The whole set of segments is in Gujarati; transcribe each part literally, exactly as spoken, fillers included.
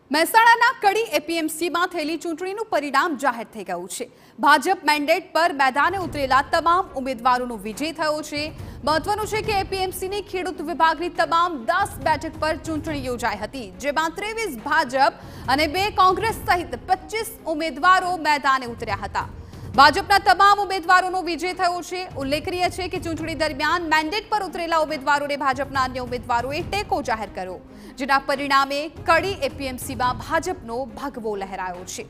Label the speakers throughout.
Speaker 1: મહેસાણાના કડી એપીએમસીમાં થયેલી ચૂંટણીનું પરિણામ જાહેર થઈ ગયું છે। ભાજપ મેન્ડેટ પર મેદાને ઉતરેલા તમામ ઉમેદવારોનો વિજય થયો છે। મહત્વનું છે કે એપીએમસીની ખેડૂત વિભાગની તમામ દસ બેઠક પર ચૂંટણી યોજાઈ હતી, જેમાં ત્રેવીસ ભાજપ અને બે કોંગ્રેસ સહિત પચીસ ઉમેદવારો મેદાને ઉતર્યા હતા। ભાજપના તમામ ઉમેદવારોનો વિજય થયો છે। ઉલ્લેખનીય છે કે ચૂંટણી દરમિયાન મેન્ડેટ પર ઉતરેલા ઉમેદવારોને ભાજપના અન્ય ઉમેદવારોએ ટેકો જાહેર કર્યો, જેના પરિણામે કડી એપીએમસીમાં ભાજપનો ભગવો લહેરાયો છે।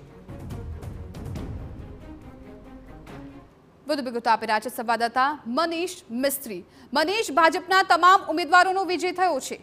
Speaker 1: વધુ વિગતો આપી રહ્યા છે સંવાદદાતા મનીષ મિસ્ત્રી। મનીષ, ભાજપના તમામ ઉમેદવારોનો વિજય થયો છે।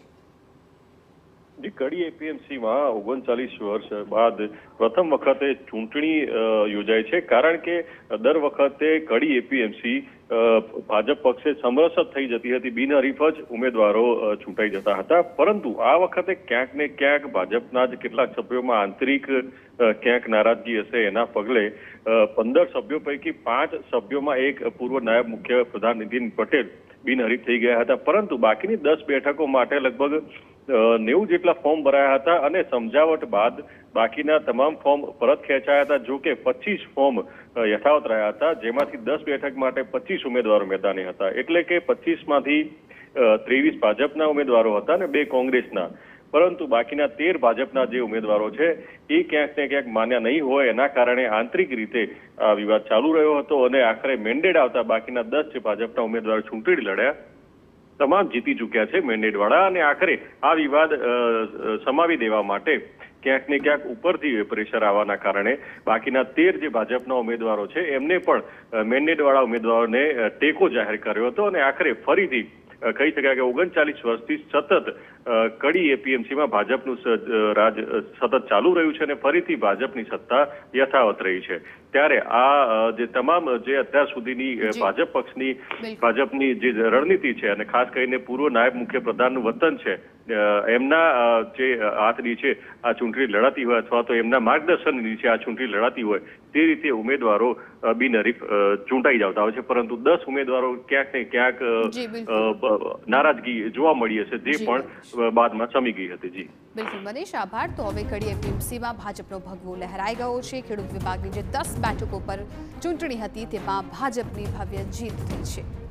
Speaker 2: કડી એપીએમસી માં ઓગણચાલીસ વર્ષ બાદ પ્રથમ વખતે ચૂંટણી યોજાય છે, કારણ કે દર વખતે કડી એપીએમસી ભાજપ પક્ષે સમરસ થઈ જતી હતી, બિનહરીફ જ ઉમેદવારો ચૂંટાઈ જતા હતા। પરંતુ આ વખતે ક્યાંક ને ક્યાંક ભાજપના જ કેટલાક સભ્યોમાં આંતરિક ક્યાંક નારાજગી હશે, એના પગલે પંદર સભ્યો પૈકી પાંચ સભ્યોમાં એક પૂર્વ નાયબ મુખ્ય પ્રધાન નીતિન પટેલ બિનહરીફ થઈ ગયા હતા। પરંતુ બાકીની દસ બેઠકો માટે લગભગ નેવું જેટલા ફોર્મ ભરાયા હતા અને સમજાવટ બાદ બાકીના તમામ ફોર્મ પરત ખેંચાયા હતા। જો કે પચીસ ફોર્મ યથાવત રહ્યા હતા, જેમાંથી દસ બેઠક માટે પચીસ ઉમેદવારો મેદાને હતા। એટલે કે પચીસ માંથી ત્રેવીસ ભાજપના ઉમેદવારો હતા અને બે કોંગ્રેસના, પરંતુ બાકીના તેર ભાજપના જે ઉમેદવારો છે એ ક્યાંક ને ક્યાંક માન્યા નહીં હોય, એના કારણે આંતરિક રીતે આ વિવાદ ચાલુ રહ્યો હતો અને આખરે મેન્ડેટ આવતા બાકીના દસ જે ભાજપના ઉમેદવારો ચૂંટણી લડ્યા તમામ જીતી ચૂક્યા છે મેન્ડેટ વાળા, અને આખરે આ વિવાદ સમાવી દેવા માટે ક્યાંક ને ક્યાંક ઉપરથી પ્રેશર આવવાના કારણે બાકીના તેર જે ભાજપના ઉમેદવારો છે એમને પણ મેન્ડેટ વાળા ઉમેદવારોને ટેકો જાહેર કર્યો હતો અને આખરે ફરીથી કહી શકાય કે ઓગણચાલીસ વર્ષથી સતત કડી એપીએમસીમાં ભાજપનું રાજ સતત ચાલુ રહ્યું છે અને ફરીથી ભાજપની સત્તા યથાવત રહી છે। ત્યારે આ જે તમામ જે અત્યાર સુધીની ભાજપ પક્ષની ભાજપની જે રણનીતિ છે, અને ખાસ કરીને પૂર્વ નાયબ મુખ્ય પ્રધાનનું વતન છે, એમના જે હાથ નીચે આ ચૂંટણી લડાતી હોય અથવા તો એમના માર્ગદર્શન નીચે આ ચૂંટણી લડાતી હોય તે રીતે ઉમેદવારો બિનહરીફ ચૂંટાઈ જતા હોય છે, પરંતુ દસ ઉમેદવારો ક્યાંક ને ક્યાંક નારાજગી જોવા મળી હશે, જે પણ બાદમાં શમી ગઈ હતી। જી
Speaker 1: બિલકુલ મનીષ, આભાર। તો હવે કડી એપીએમસીમાં ભાજપનો ભગવો લહેરાઈ ગયો છે। ખેડૂત વિભાગની જે દસ બેઠકો પર ચૂંટણી હતી તેમાં ભાજપની ભવ્ય જીત થઈ છે।